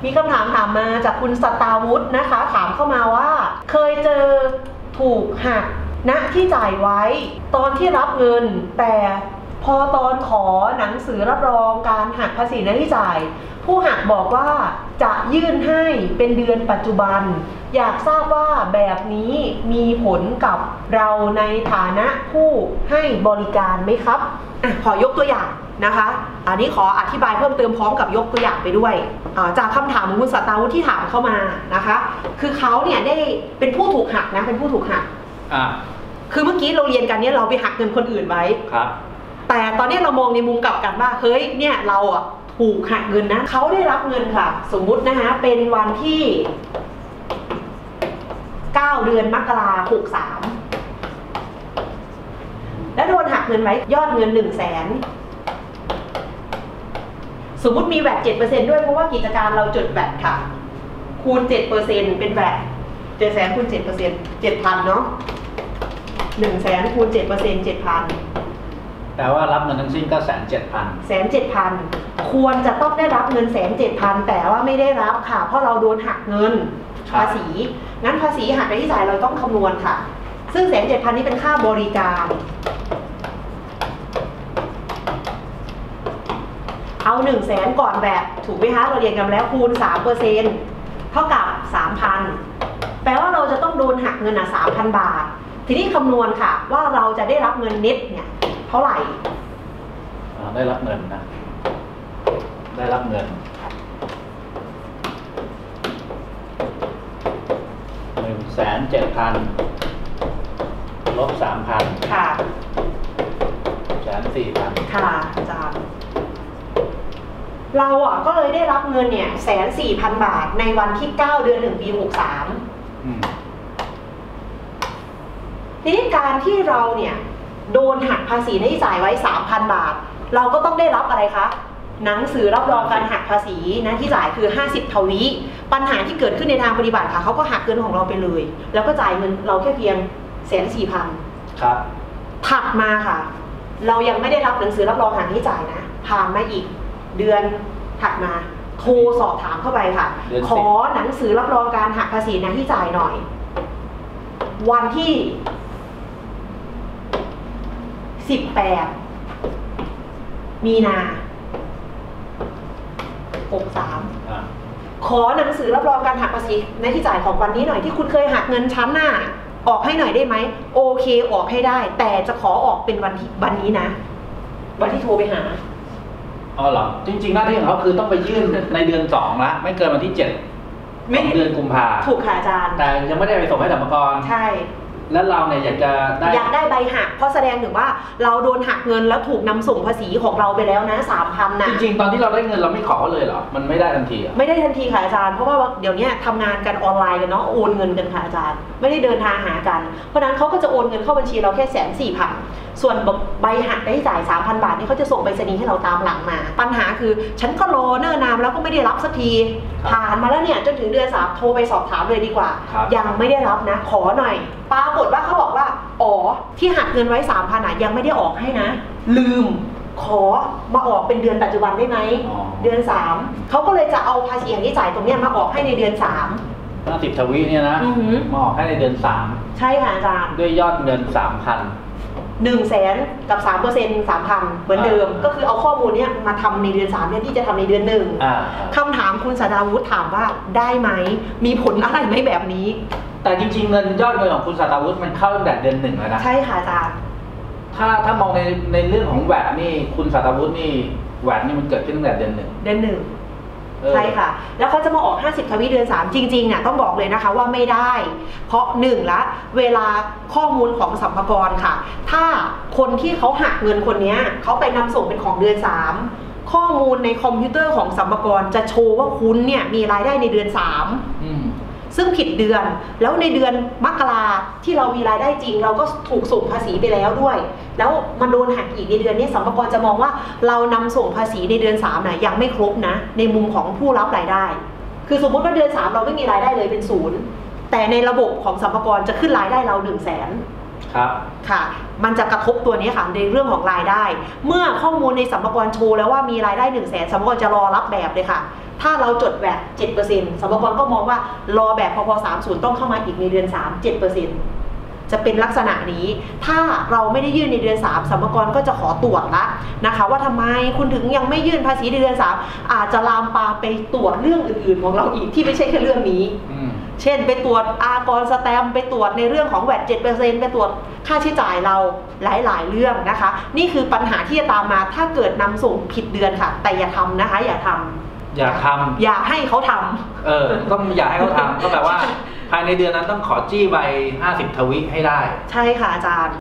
มีคำถามมาจากคุณสตาวุฒินะคะถามเข้ามาว่าเคยเจอถูกหักณที่จ่ายไว้ตอนที่รับเงินแต่พอตอนขอหนังสือรับรองการหักภาษีณที่จ่ายผู้หักบอกว่าจะยื่นให้เป็นเดือนปัจจุบันอยากทราบว่าแบบนี้มีผลกับเราในฐานะผู้ให้บริการไหมครับขอยกตัวอย่างนะคะอันนี้ขออธิบายเพิ่มเติมพร้อมกับยกตัวอย่างไปด้วยจากคำถามของคุณสตาวุฒิที่ถามเข้ามานะคะคือเขาเนี่ยได้เป็นผู้ถูกหักนะเป็นผู้ถูกหักคือเมื่อกี้เราเรียนกันเนี่ยเราไปหักเงินคนอื่นไว้ครับแต่ตอนนี้เรามองในมุมกลับกันว่าเฮ้ยเนี่ยเราถูกหักเงินนะเขาได้รับเงินค่ะสมมุตินะคะเป็นวันที่9 เดือนมกราคม 63แล้วโดนหักเงินไว้ยอดเงิน 100,000สมมุติมีแวต 7% ด้วยเพราะว่ากิจการเราจดแวตค่ะคูณ 7% เป็นแวต 700,000 คูณ 7% 7,000 เนาะ 100,000 คูณ 7% 7,000 แต่ว่ารับเงินทั้งสิ้นก็ 107,000ควรจะต้องได้รับเงิน107,000แต่ว่าไม่ได้รับค่ะเพราะเราโดนหักเงินภาษีงั้นภาษีหักในที่จ่ายเราต้องคำนวณค่ะซึ่ง107,000นี้เป็นค่าบริการเอา100,000ก่อนแบบถูกไหมคะเราเรียนกันแล้วคูณ 3% เท่ากับ 3,000 แปลว่าเราจะต้องโดนหักเงิน3,000 บาททีนี้คำนวณค่ะว่าเราจะได้รับเงินเน็ตเนี่ยเท่าไหร่ได้รับเงินนะได้รับเงิน 107,000 ลบ 3,000 ค่ะ 104,000 ค่ะอาจารย์เราก็เลยได้รับเงินเนี่ย104,000 บาทในวันที่9 เดือน 1 ปี 63ทีนี้การที่เราเนี่ยโดนหักภาษีที่จ่ายไว้ 3,000 บาทเราก็ต้องได้รับอะไรคะหนังสือรับรองการหักภาษีนะที่จ่ายคือ50 ทวีปัญหาที่เกิดขึ้นในทางปฏิบัติค่ะเขาก็หักเงินของเราไปเลยแล้วก็จ่ายเงินเราแค่เพียง104,000 ครับถัดมาค่ะเรายังไม่ได้รับหนังสือรับรองหักที่จ่ายนะผ่านมาอีกเดือนถัดมาโทรสอบถามเข้าไปค่ะขอหนังสือรับรองการหักภาษีนะที่จ่ายหน่อยวันที่18 มีนา63ขอหนังสือรับรองการหักภาษีในที่จ่ายของวันนี้หน่อยที่คุณเคยหักเงินชั้นหน้าออกให้หน่อยได้ไหมโอเคออกให้ได้แต่จะขอออกเป็นวันนี้นะวันที่โทรไปหาอ๋อเหรอจริงๆหน้าที่ของเขาคือต้องไปยื่นในเดือน2ละไม่เกินวันที่7ของเดือนกุมภาพันธ์ถูกค่ะอาจารย์แต่ยังไม่ได้ไปส่งให้สรรพากรใช่แล้วเราเนี่ยอยากได้ใบหักเพราะแสดงถึงว่าเราโดนหักเงินแล้วถูกนำส่งภาษีของเราไปแล้วนะ 3,000 นะจริงๆตอนที่เราได้เงินเราไม่ขอเลยเหรอมันไม่ได้ทันทีไม่ได้ทันทีค่ะอาจารย์เพราะว่าเดี๋ยวนี้ทำงานกันออนไลน์กันเนาะโอนเงินกันค่ะอาจารย์ไม่ได้เดินทางหากันเพราะนั้นเขาก็จะโอนเงินเข้าบัญชีเราแค่104,000ส่วนใบหักได้จ่าย 3,000 บาทนี่เขาจะส่งไปรษณีย์ให้เราตามหลังมาปัญหาคือฉันก็รอเนิ่นนานแล้วก็ไม่ได้รับสักทีผ่านมาแล้วเนี่ยจนถึงเดือน3โทรไปสอบถามเลยดีกว่ายังไม่ได้รับนะขอหน่อยปรากฏว่าเขาบอกว่าที่หักเงินไว้ 3,000 ยังไม่ได้ออกให้นะลืมขอมาออกเป็นเดือนปัจจุบันได้ไหมเดือน3เขาก็เลยจะเอาภาษีที่จ่ายตรงนี้มาออกให้ในเดือน 50 ทวีเนี่ยนะมาออกให้ในเดือน3 ใช่ค่ะอาจารย์ด้วยยอดเงิน 3,000 100,000 กับ 3% 3,000 เหมือนเดิมก็คือเอาข้อมูลนี้มาทำในเดือน3เนี่ยที่จะทำในเดือน1คำถามคุณสดาวุฒิถามว่าได้ไหมมีผลอะไรไหมแบบนี้แต่จริงๆเงินยอดเงินของคุณสตาวุฒิมันเข้าตั้งแต่เดือน1แล้วนะใช่ค่ะอาจารย์ถ้ามองในเรื่องของแวดนี่คุณสตาวุฒินี่แวดนี่มันเกิดขึ้นตั้งแต่เดือน 1ใช่ค่ะแล้วเขาจะมาออก50 ทวีเดือน3จริงๆเนี่ยต้องบอกเลยนะคะว่าไม่ได้เพราะ1ละเวลาข้อมูลของสรรพากรค่ะถ้าคนที่เขาหักเงินคนนี้เขาไปนำส่งเป็นของเดือน3ข้อมูลในคอมพิวเตอร์ของสรรพากรจะโชว์ว่าคุณเนี่ยมีรายได้ในเดือน3ซึ่งผิดเดือนแล้วในเดือนมกราที่เรามีรายได้จริงเราก็ถูกส่งภาษีไปแล้วด้วยแล้วมันโดนหักอีกในเดือนนี้สรรพากรจะมองว่าเรานำส่งภาษีในเดือน3น่ะยังไม่ครบนะในมุมของผู้รับรายได้คือสมมติว่าเดือน3เราไม่มีรายได้เลยเป็น0แต่ในระบบของสรรพากรจะขึ้นรายได้เรา100,000 ครับค่ะมันจะกระทบตัวนี้ค่ะในเรื่องของรายได้เมื่อข้อมูลในสรรพากรโชว์แล้วว่ามีรายได้100,000สรรพากรจะรอรับแบบเลยค่ะถ้าเราจดแวด 7% สรรพากรก็มองว่ารอแบบพพ30ต้องเข้ามาอีกในเดือน 3 7%จะเป็นลักษณะนี้ถ้าเราไม่ได้ยื่นในเดือน 3สรรพากรก็จะขอตรวจละนะคะว่าทำไมคุณถึงยังไม่ยื่นภาษีในเดือน 3อาจจะลามปามไปตรวจเรื่องอื่นๆของเราอีกที่ไม่ใช่แค่เรื่องนี้เช่นไปตรวจอากรสแตมป์ไปตรวจในเรื่องของแวด 7% ไปตรวจค่าใช้จ่ายเราหลายๆเรื่องนะคะนี่คือปัญหาที่จะตามมาถ้าเกิดนำส่งผิดเดือนค่ะแต่อย่าทำนะคะอย่าให้เขาทำต้องอย่าให้เขาทำก็แปลว่าภายในเดือนนั้นต้องขอจี้ใบ50 ทวิให้ได้ใช่ค่ะอาจารย์